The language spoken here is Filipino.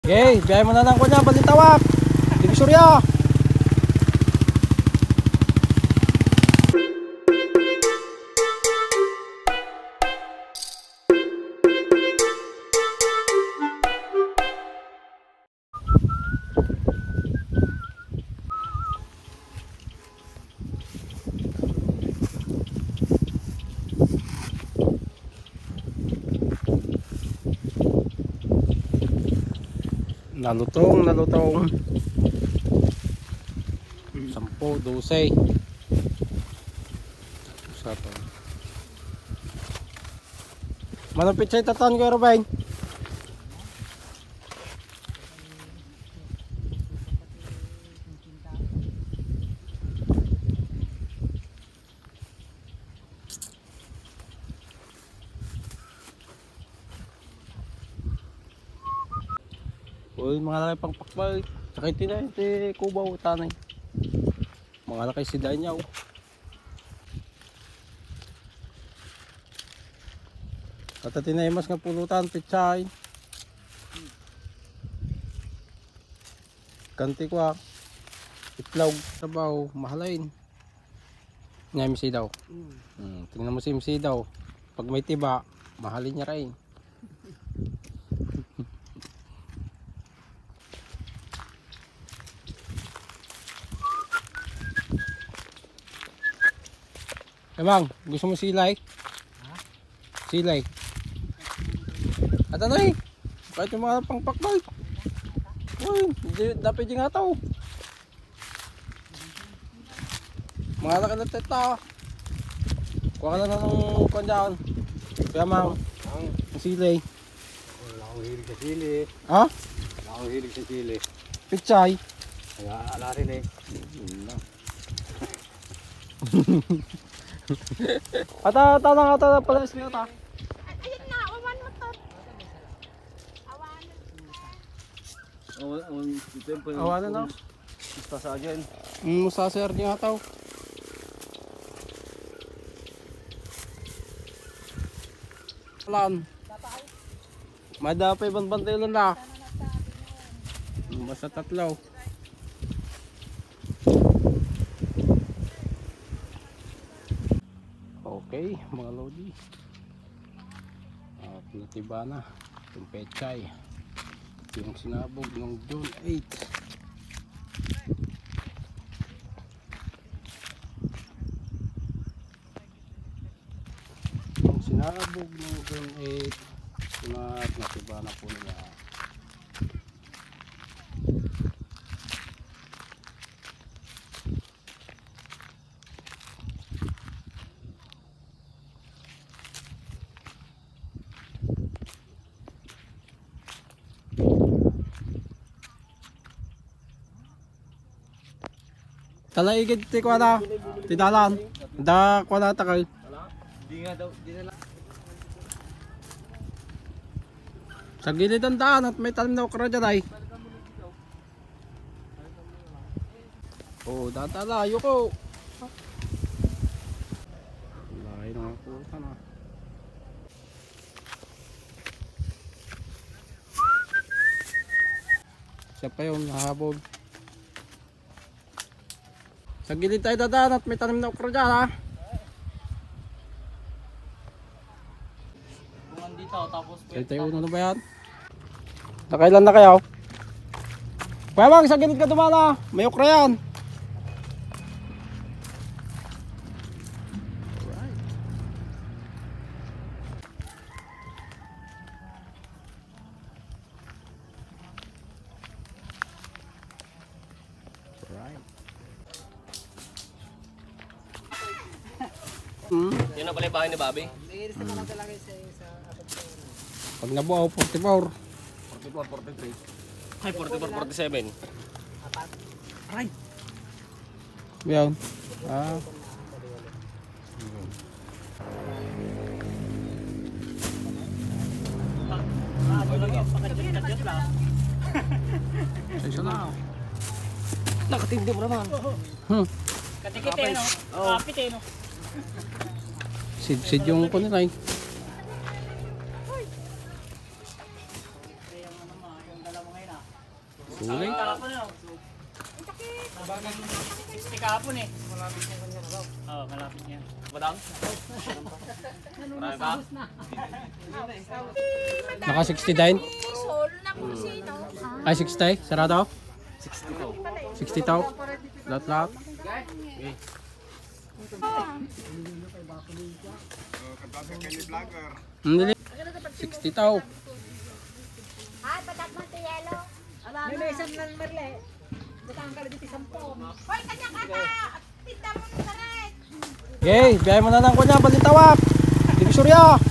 Okay, biyahe mo na lang ko niya, Balintawak. Divisoria. Nalutong. 10, 12. Sato. Manapit siya itatan ko, Robin. Uy, mga laki pang pakbal. Sakay tinay, iti kubaw, tanay. Mga laki si Danyaw. At tinay mas nga pulutan, pitsay. Kanti kwa. Itlog, sabaw, mahalain. Nga MC daw. Tingnan mo si MC daw. Pag may tiba, mahalin niya rin. Emang, gusto mo silay? Ha? Silay. At ano eh? Kahit yung mga pangpakbal. Uy, dapat yung nga tao. Mga laki na teta. Kuha ka na ng kandyan. Kaya mang, ang silay. Wala akong hilig sa sili. Ha? Wala akong hilig sa sili. Pichay. Kaya ala rin eh. Ata pala isli ata. Ayun na, awan mo to. Awan. Awanan na. Basta sa akin. Musaser niya ata. Lan. Madapay bantay lang na. Basta tatlaw. Okay, mga lodi. At natiba na yung pechay. Yung sinabog ng June 8. Yung sinabog ng June 8. Natiba na po niya. Talaigid ti ko na. Ti dalan. Da ko na takal. Di nga daw, di na lang. Sa gilid ang daan at may talim na okra dyan ay. Oh, datalayo ko. Layo na ako na. Siya pa yung nahabog. Sa gilid tayo dadaan at may tanim na okra dyan ha. Kung andito, tapos Tayo na ba yan? Nakailan na kayo? Kuya Bang, sa gilid ka dumana. May okra yan. Yan na pala yung bahay ni Bobby. Pag nabuo, 44. 44, 43. Ay, 44, 47. Aray! Yan. Ah. Sensya na. Nakatindi mo naman. Katikit eh, no? Kapit eh, no? Sid yung ko nila eh. Yung dala mo ngayon, Huli. Kahapon na. Sakit. Kahapon eh. Oo, malapit niya. Madam? Marami pa? Naka 69. Solo na kung sino. Ay, 60. Sarado? 62. 60 tao. Lahat. Hindi. 60 tao. Ay, patak mo ito yelo. May isang lang marle. Butang ka dito sampung. Hoy, kanya-kanya. Tinda mo na rin. Okay, biyahe mo na ng kunya, Balintawak. Divisoria.